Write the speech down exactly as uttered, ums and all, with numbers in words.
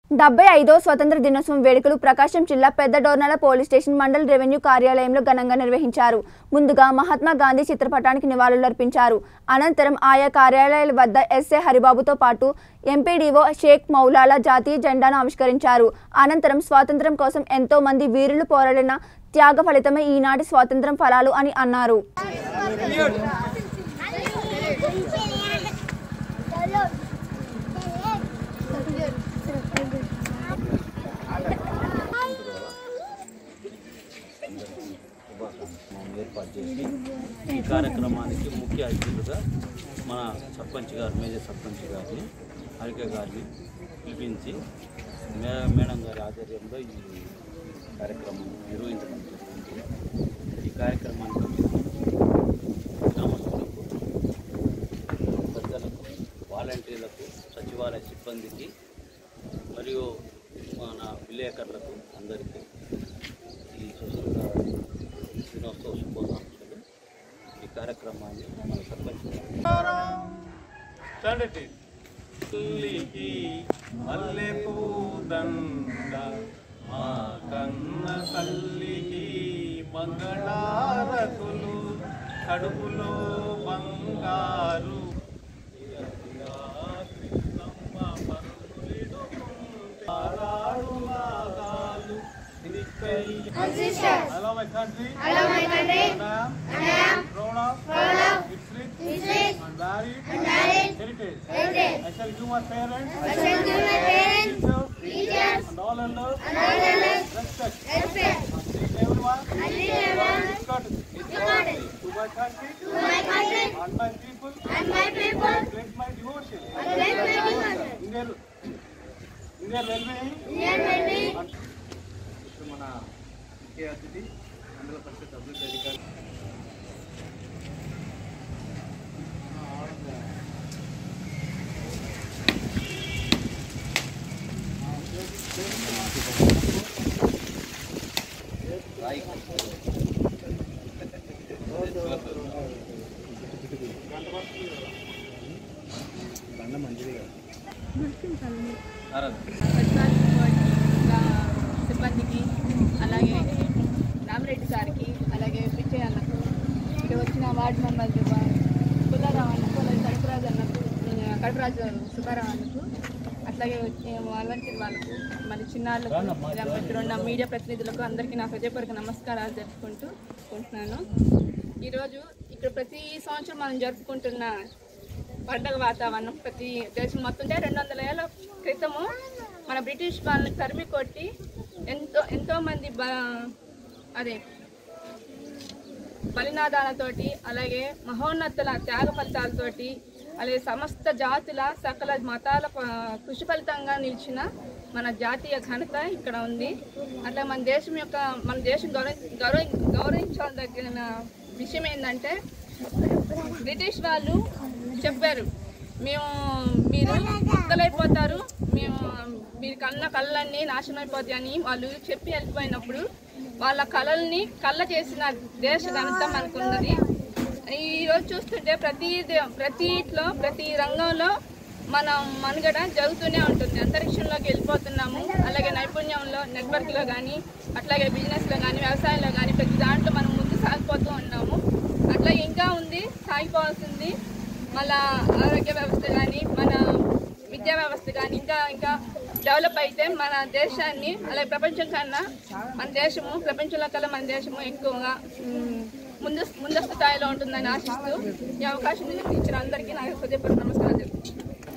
డెబ్బై ఐదో స్వతంత్ర దినోత్సవం వేడుకలు ప్రకాశం జిల్లా Peddadornala police station mandal revenue కార్యాలయంలో ఘనంగా నిర్వహించారు. ముందుగా మహాత్మా గాంధీ చిత్రపటానికి నివాళులర్పించారు. అనంతరం ఆయా కార్యాలయాల వద్ద ఎస్ఐ హరిబాబుతో పాటు ఎంపీడీఓ షేక్ మౌలాలా జాతీయ జెండాను ఆవిష్కరించారు. అనంతరం స్వాతంత్ర్యం కోసం ఎంతో మంది వీరులు పోరాడిన త్యాగ ఫలితమే ఈనాటి స్వాతంత్ర్యం ఫలాలు అని అన్నారు. ఏర్పాటు చేసి ఈ కార్యక్రమానికి ముఖ్య అతిథులుగా మన సర్పంచ్ గారు మేజర్ సర్పంచ్ గారిని హరిక గారిని పిలిపించి మే మేడం గారి ఆధ్వర్యంలో ఈ కార్యక్రమం నిర్వహించడం జరిగింది. ఈ కార్యక్రమానికి గ్రామస్తులకు, పెద్దలకు, వాలంటీర్లకు, సచివాలయ సిబ్బందికి మరియు మన విలేకరులకు అందరికీ ఈ స్వతంత్ర దినోత్సవ శుభాకాంక్షలు. ఈ కార్యక్రమాన్ని మన సర్పంచ్ మా కన్న తల్లికి మంగళారతులు కడుపులో బంగారు Hello my country. Hello my country. I am proud of, proud of its rich, rich and varied, and varied heritage. heritage. I shall give my parents, I shall give my parents, teachers, teachers and all elders, and all elders respect. respect. And treat everyone, and treat everyone with courtesy. To my country, to my country, and my people, and my people, pledge my devotion, and pledge my devotion. In their, in their well-being, in their well-being. మన ముఖ్య అతిథి మండల పరిషత్ అభివృద్ధి అధికారి దండ మంచిది సిబ్బందికి, అలాగే రామరెడ్డి సార్కి, అలాగే పిచ్చయ్య అన్నకు, ఇక్కడ వచ్చిన వార్డు మెంబర్ పుల్లారావు అన్నకు, అలాగే కడపరాజు అన్నకు, కడపరాజు సుబ్బారావు అన్నకు, అట్లాగే వాలంటీర్ వాళ్ళకు, మరి చిన్నారులకు, ఇక్కడ ఉన్న మీడియా ప్రతినిధులకు అందరికీ నా హృదయపూర్వక నమస్కారాలు జరుపుకుంటూ కుంటున్నాను. ఈరోజు ఇక్కడ ప్రతి సంవత్సరం మనం జరుపుకుంటున్న పండగ వాతావరణం ప్రతి దేశం మొత్తం రెండు వందల ఏళ్ళ క్రితము మన బ్రిటిష్ వాళ్ళని తరిమి కొట్టి ఎంతో ఎంతోమంది బ అదే బలినాదాలతోటి, అలాగే మహోన్నతుల త్యాగ ఫలితాలతోటి, అలాగే సమస్త జాతుల సకల మతాల కృషి ఫలితంగా నిలిచిన మన జాతీయ ఘనత ఇక్కడ ఉంది. అట్లా మన దేశం యొక్క మన దేశం గౌరవ గౌరవ గౌరవించాల్సిన విషయం ఏంటంటే, బ్రిటిష్ వాళ్ళు చెప్పారు, మేము మీరు ముక్కలైపోతారు, మేము మీరు కన్న కళ్ళన్నీ నాశనం అయిపోతాయని వాళ్ళు చెప్పి వెళ్ళిపోయినప్పుడు వాళ్ళ కళల్ని కళ్ళ చేసిన దేశ ఘనత మనకున్నది. ఈరోజు చూస్తుంటే ప్రతి ప్రతి ఇంట్లో ప్రతి రంగంలో మన మనుగడ జరుగుతూనే ఉంటుంది. అంతరిక్షంలోకి వెళ్ళిపోతున్నాము, అలాగే నైపుణ్యంలో నెట్వర్క్లో కానీ, అట్లాగే బిజినెస్లో కానీ, వ్యవసాయంలో కానీ ప్రతి దాంట్లో మనం ముందు సాగిపోతూ ఉన్నాము. అట్లా ఇంకా ఉంది, సాగిపోవాల్సింది. మళ్ళా ఆరోగ్య వ్యవస్థ కానీ, మన విద్యా వ్యవస్థ కానీ ఇంకా ఇంకా డెవలప్ అయితే మన దేశాన్ని, అలాగే ప్రపంచం కన్నా మన దేశము ప్రపంచంలో కల్లా మన దేశము ఎక్కువగా ముందు ముందస్తు స్థాయిలో ఉంటుందని ఆశిస్తూ ఈ అవకాశం ఇచ్చిన అందరికీ నా హృదయపూర్వక నమస్కారం చెప్తున్నాను.